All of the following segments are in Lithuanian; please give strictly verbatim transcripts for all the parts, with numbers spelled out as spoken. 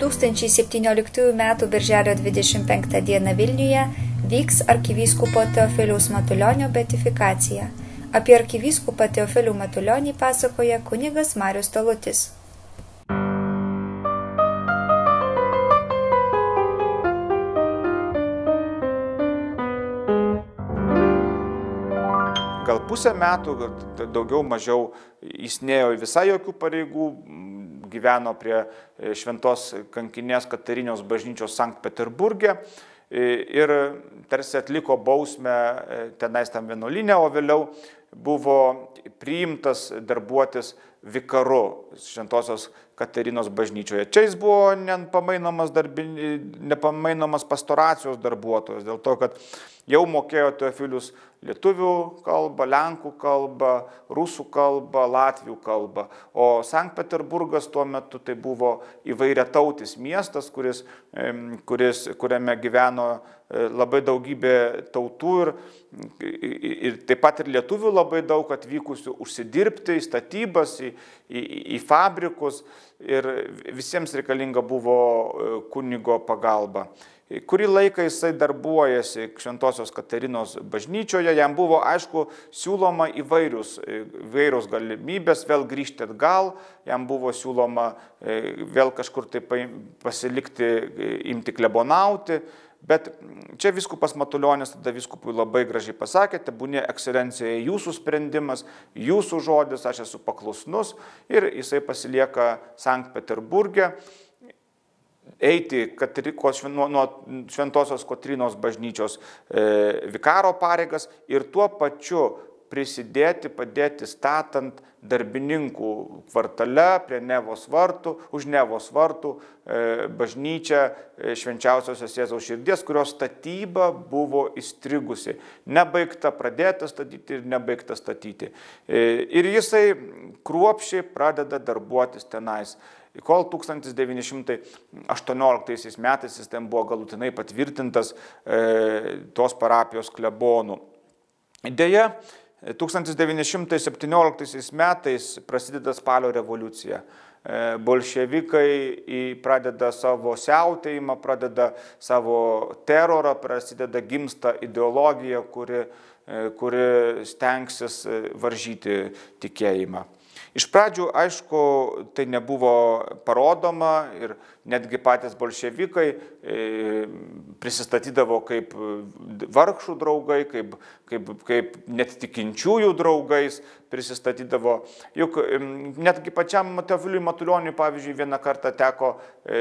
du tūkstančiai septynioliktųjų metų birželio dvidešimt penktą dieną Vilniuje vyks arkivyskupo Teofiliaus Matulionio beatifikacija. Apie arkivyskupą Teofilių Matulionį pasakoja kunigas Marius Talutis. Gal pusę metų, daugiau mažiau, jis nėjo visai jokių pareigų, gyveno prie šventos kankinės Katerinos bažnyčios Sankt Peterburge ir tarsi atliko bausmę tenais tam vienuolyne, o vėliau buvo priimtas darbuotis vikaru šventosios Katerinos bažnyčioje. Čia jis buvo nepamainomas, darbi, nepamainomas pastoracijos darbuotojas, dėl to, kad jau mokėjo Teofilius lietuvių kalbą, lenkų kalbą, rusų kalbą, latvių kalbą. O Sankt Peterburgas tuo metu tai buvo įvairiatautis miestas, kuris, kuris, kuriame gyveno labai daugybė tautų ir, ir taip pat ir lietuvių labai daug atvykusių užsidirbti į statybas, į, į, į fabrikus ir visiems reikalinga buvo kunigo pagalba. Kurį laiką jisai darbuojasi Šventosios Katerinos bažnyčioje, jam buvo, aišku, siūloma įvairius, įvairios galimybės vėl grįžti atgal, jam buvo siūloma vėl kažkur tai pasilikti, imti klebonauti, bet čia vyskupas Matulionis tada vyskupui labai gražiai pasakė, tebūnie ekscelencija jūsų sprendimas, jūsų žodis, aš esu paklusnus ir jisai pasilieka Sankt Peterburge, eiti Katerikos, nuo, nuo Šventosios Kotrynos bažnyčios e, vikaro pareigas ir tuo pačiu prisidėti, padėti statant darbininkų kvartale prie Nevos vartų, už Nevos vartų e, bažnyčią e, Švenčiausiosios Jėzaus širdies, kurios statyba buvo įstrigusi. Nebaigta pradėta statyti ir nebaigta statyti. E, ir jisai kruopščiai pradeda darbuotis tenais. Kol tūkstantis devyni šimtai aštuonioliktaisiais metais jis ten buvo galutinai patvirtintas e, tos parapijos klebonų. Deja, tūkstantis devyni šimtai septynioliktaisiais metais prasideda spalio revoliucija. E, bolševikai pradeda savo siautėjimą, pradeda savo terorą, prasideda gimsta ideologija, kuri, e, kuri stengsis varžyti tikėjimą. Iš pradžių, aišku, tai nebuvo parodoma ir netgi patys bolševikai prisistatydavo kaip vargšų draugai, kaip, kaip, kaip net tikinčiųjų draugais prisistatydavo. Juk netgi pačiam Teofiliui Matulioniui, pavyzdžiui, vieną kartą teko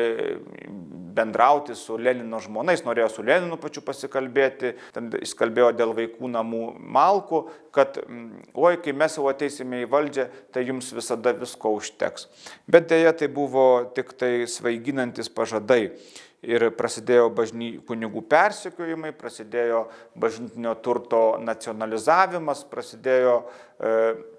bendrauti su Lenino žmona, jis norėjo su Leninu pačiu pasikalbėti, ten jis kalbėjo dėl vaikų namų malkų, kad oi, kai mes jau ateisime į valdžią, tai jums visada visko užteks. Bet dėja tai buvo tik tai svaiginantis pažadai. Ir prasidėjo bažny, kunigų persekiojimai, prasidėjo bažnytinio turto nacionalizavimas, prasidėjo e,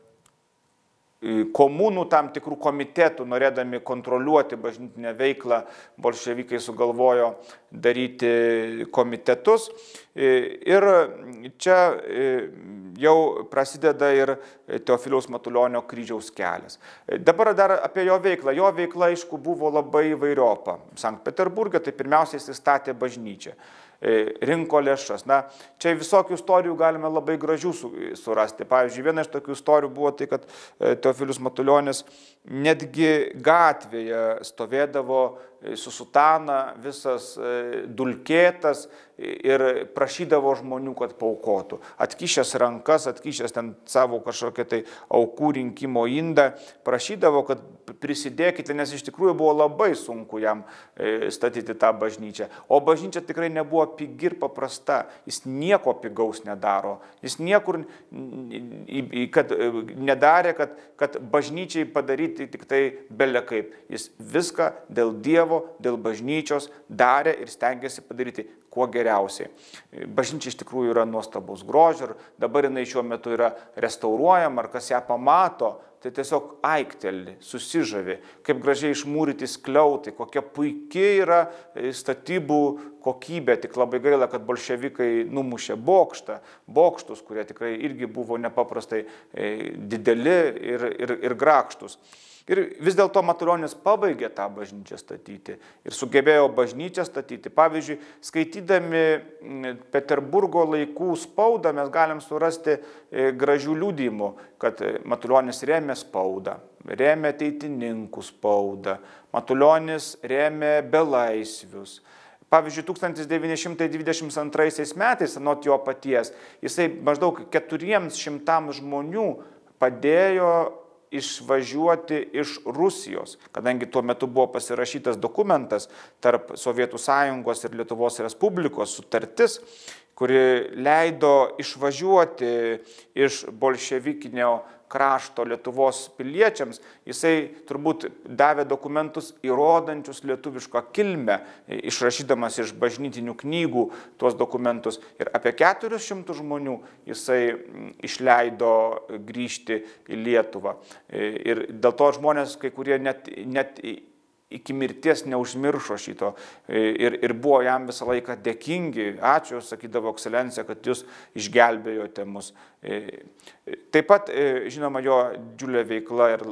komunų tam tikrų komitetų, norėdami kontroliuoti bažnytinę veiklą, bolševikai sugalvojo daryti komitetus. Ir čia jau prasideda ir Teofiliaus Matulionio kryžiaus kelias. Dabar dar apie jo veiklą. Jo veikla, aišku, buvo labai įvairiopa. Sankt Peterburge tai pirmiausiai jis statė bažnyčią, rinko lėšas. Na, čia visokių istorijų galime labai gražių surasti. Pavyzdžiui, viena iš tokių istorijų buvo tai, kad Teofilius Matulionis netgi gatvėje stovėdavo su sutana, visas dulkėtas ir prašydavo žmonių, kad paukotų. Atkišęs rankas, atkišęs ten savo kažkokią tai aukų rinkimo indą, prašydavo, kad prisidėkite, nes iš tikrųjų buvo labai sunku jam statyti tą bažnyčią. O bažnyčia tikrai nebuvo pigi ir paprasta. Jis nieko pigaus nedaro. Jis niekur kad, nedarė, kad, kad bažnyčiai padaryti tik tai bele kaip. Jis viską dėl Dievo, dėl bažnyčios darė ir stengiasi padaryti kuo geriausiai. Bažnyčia iš tikrųjų yra nuostabus grožio ir dabar jinai šiuo metu yra restauruojama, ar kas ją pamato, tai tiesiog aikteli, susižavi, kaip gražiai išmūryti skliautai, kokia puikiai yra statybų kokybė, tik labai gaila, kad bolševikai numušė bokštą, bokštus, kurie tikrai irgi buvo nepaprastai dideli ir, ir, ir grakštus. Ir vis dėlto Matulionis pabaigė tą bažnyčią statyti ir sugebėjo bažnyčią statyti. Pavyzdžiui, skaitydami Peterburgo laikų spaudą mes galim surasti gražių liudijimų, kad Matulionis rėmė spaudą, rėmė ateitininkų spaudą, Matulionis rėmė belaisvius. Pavyzdžiui, tūkstantis devyni šimtai dvidešimt antraisiais metais, anot jo paties, jisai maždaug keturiems šimtams žmonių padėjo išvažiuoti iš Rusijos, kadangi tuo metu buvo pasirašytas dokumentas tarp Sovietų Sąjungos ir Lietuvos Respublikos sutartis, kuri leido išvažiuoti iš bolševikinio krašto Lietuvos piliečiams. Jisai turbūt davė dokumentus įrodančius lietuvišką kilmę, išrašydamas iš bažnytinių knygų tuos dokumentus. Ir apie keturis šimtus žmonių jisai išleido grįžti į Lietuvą. Ir dėl to žmonės, kai kurie net, net iki mirties neužmiršo šito ir, ir buvo jam visą laiką dėkingi. Ačiū, sakydavo ekscelencija, kad jūs išgelbėjote mus. Taip pat, žinoma, jo didžiulė veikla ir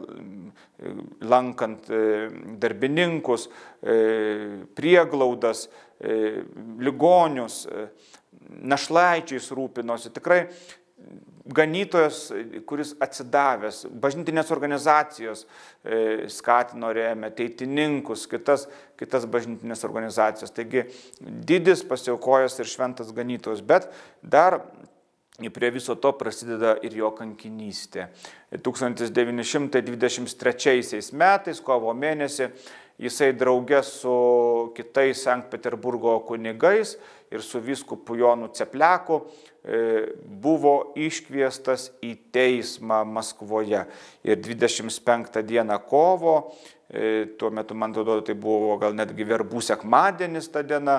lankant darbininkus, prieglaudas, ligonius, našlaičiais rūpinosi. Tikrai ganytojas, kuris atsidavęs, bažnytinės organizacijos skatino, rėmė ateitininkus, kitas, kitas bažnytinės organizacijos. Taigi didis, pasiaukojęs ir šventas ganytojas, bet dar prie viso to prasideda ir jo kankinystė. tūkstantis devyni šimtai dvidešimt trečiaisiais metais, kovo mėnesį, jisai draugė su kitais Sankt Peterburgo kunigais ir su vyskupu Jonu Cepliaku buvo iškviestas į teismą Maskvoje. Ir dvidešimt penktą dieną kovo, tuo metu, man atrodo, tai buvo gal netgi verbų sekmadienis ta diena,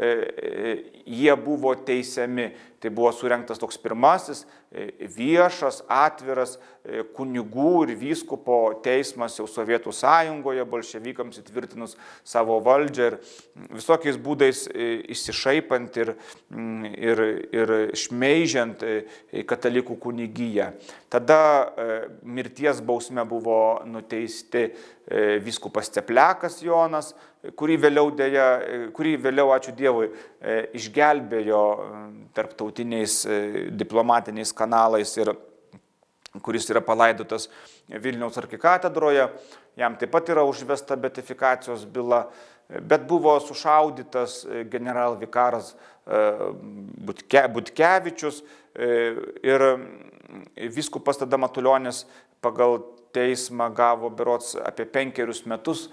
jie buvo teisiami. Tai buvo surengtas toks pirmasis viešas, atviras kunigų ir vyskupo teismas jau Sovietų Sąjungoje, bolševikams įtvirtinus savo valdžią ir visokiais būdais išsišaipant ir, ir, ir šmeižiant katalikų kunigiją. Tada mirties bausme buvo nuteisti vyskupas Cepliakas Jonas, kurį vėliau, dėja, kurį vėliau, ačiū Dievui, išgelbėjo tarptautiniais diplomatiniais kanalais ir kuris yra palaidotas Vilniaus arkikatedroje. Jam taip pat yra užvesta beatifikacijos byla, bet buvo sušaudytas generalvikaras Butke, Butkevičius ir vyskupas tada Matulionis pagal teismą gavo berods apie penkerius metus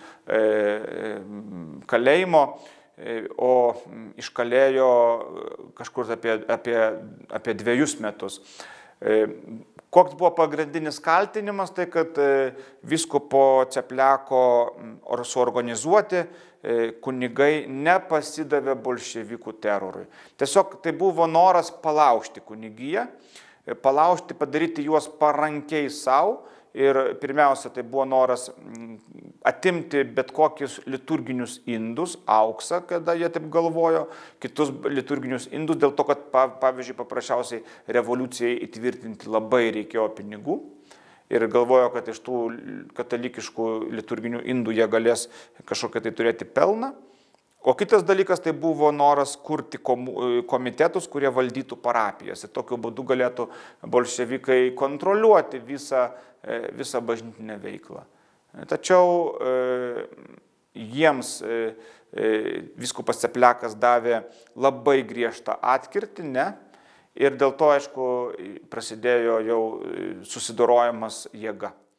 kalėjimo, o iškalėjo kažkur apie, apie, apie dviejus metus. Koks buvo pagrindinis kaltinimas, tai kad vyskupo Cepliako suorganizuoti kunigai nepasidavė bolševikų terorui. Tiesiog tai buvo noras palaužti kunigiją, palaužti, padaryti juos parankiai savo. Ir pirmiausia, tai buvo noras atimti bet kokius liturginius indus, auksą, kada jie taip galvojo, kitus liturginius indus, dėl to, kad, pavyzdžiui, paprasčiausiai revoliucijai įtvirtinti labai reikėjo pinigų. Ir galvojo, kad iš tų katalikiškų liturginių indų jie galės kažkokią tai turėti pelną. O kitas dalykas tai buvo noras kurti komitetus, kurie valdytų parapijas. Ir tokiu būdu galėtų bolševikai kontroliuoti visą, visą bažnytinę veiklą. Tačiau jiems vyskupas Cepliakas davė labai griežtą atkirtį, ne? Ir dėl to, aišku, prasidėjo jau susidorojimas jėga.